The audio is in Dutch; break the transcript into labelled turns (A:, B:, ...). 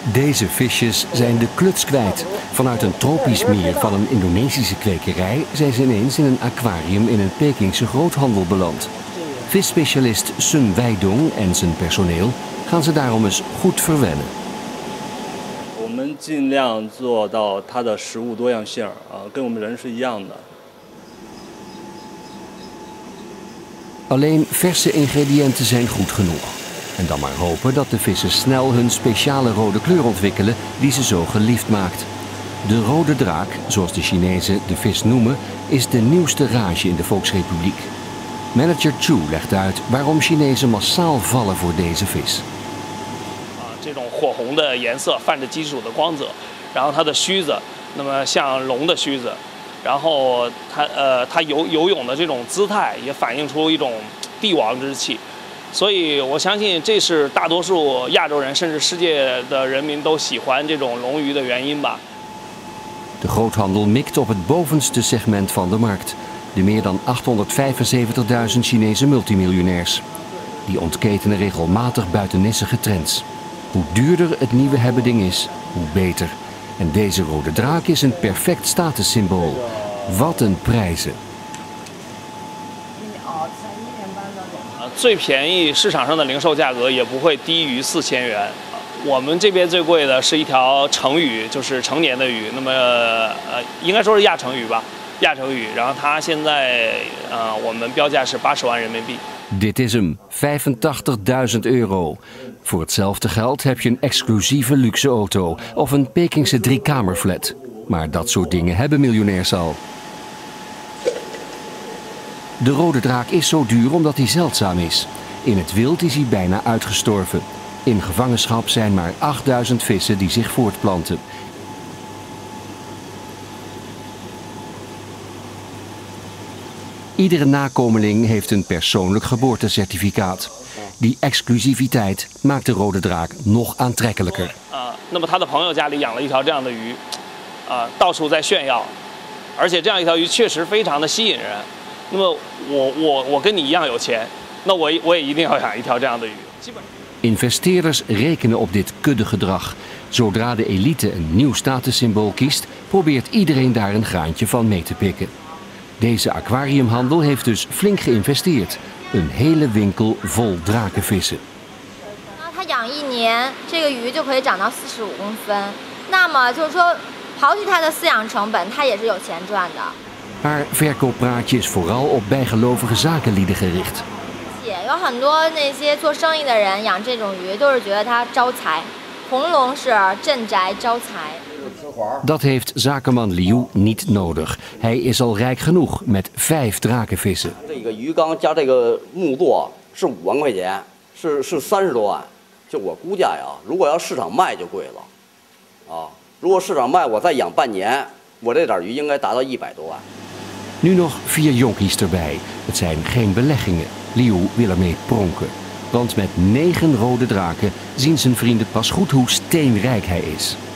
A: Deze visjes zijn de kluts kwijt. Vanuit een tropisch meer van een Indonesische kwekerij zijn ze ineens in een aquarium in een Pekingse groothandel beland. Visspecialist Sun Weidong en zijn personeel gaan ze daarom eens goed verwennen.
B: 我们尽量做到它的食物多样性跟我们人是一样的。
A: Alleen verse ingrediënten zijn goed genoeg. En dan maar hopen dat de vissen snel hun speciale rode kleur ontwikkelen die ze zo geliefd maakt. De rode draak, zoals de Chinezen de vis noemen, is de nieuwste rage in de Volksrepubliek. Manager Chu legt uit waarom Chinezen massaal vallen voor deze vis.
C: 这种火红的颜色泛着金属的光泽，然后它的须子，那么像龙的须子，然后它游泳的这种姿态也反映出一种帝王之气，所以我相信这是大多数亚洲人甚至世界的人民都喜欢这种龙鱼的原因吧。
A: De groothandel mikt op het bovenste segment van de markt. De meer dan 875.000 Chinese multimiljonairs. Die ontketenen regelmatig buitennissige trends. Hoe duurder het nieuwe hebbeding is, hoe beter. En deze rode draak is een perfect statussymbool. Wat een prijzen.
C: 最便宜市场上的零售价格也不会低于4000元。我们这边最贵的是一条成鱼，就是成年的鱼。那么应该说是亚成鱼吧，亚成鱼。然后它现在我们标价是80万人民币。
A: Dit is hem, €85.000. Voor hetzelfde geld heb je een exclusieve luxe auto of een Pekingse 3-kamerflat. Maar dat soort dingen hebben miljonairs al. De rode draak is zo duur omdat hij zeldzaam is. In het wild is hij bijna uitgestorven. In gevangenschap zijn maar 8000 vissen die zich voortplanten. Iedere nakomeling heeft een persoonlijk geboortecertificaat. Die exclusiviteit maakt de rode draak nog aantrekkelijker.
C: 那么他的朋友家里养了一条这样的鱼，到处在炫耀，而且这样一条鱼确实非常的吸引人。那么我跟你一样有钱，那我也一定要养一条这样的鱼。
A: Investeerders rekenen op dit kuddegedrag. Zodra de elite een nieuw statussymbool kiest, probeert iedereen daar een graantje van mee te pikken. Deze aquariumhandel heeft dus flink geïnvesteerd. Een hele winkel vol drakenvissen.
D: 它养1年，这个鱼就可以长到45公分。那么就是说，刨去它的饲养成本，它也是有钱赚的。
A: Haar verkooppraatje is vooral op bijgelovige zakenlieden gericht.
D: 有很多那些做生意的人养这种鱼，都是觉得它招财。红龙是镇宅招财。
A: Dat heeft zakenman Liu niet nodig. Hij is al rijk genoeg met 5 drakenvissen.
E: 这个鱼缸加这个木座是5万块钱，是30多万。就我估价呀，如果要市场卖就贵了，如果市场卖我再养半年，我这点鱼应该达到100多万。
A: Nu nog 4 jonkies erbij. Het zijn geen beleggingen. Liu wil ermee pronken. Want met 9 rode draken zien zijn vrienden pas goed hoe steenrijk hij is.